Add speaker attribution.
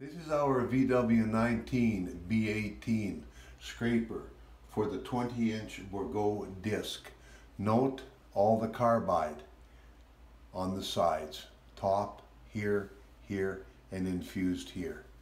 Speaker 1: This is our VW19B18 scraper for the 20-inch Bourgeois disc. Note all the carbide on the sides, top, here, and infused here.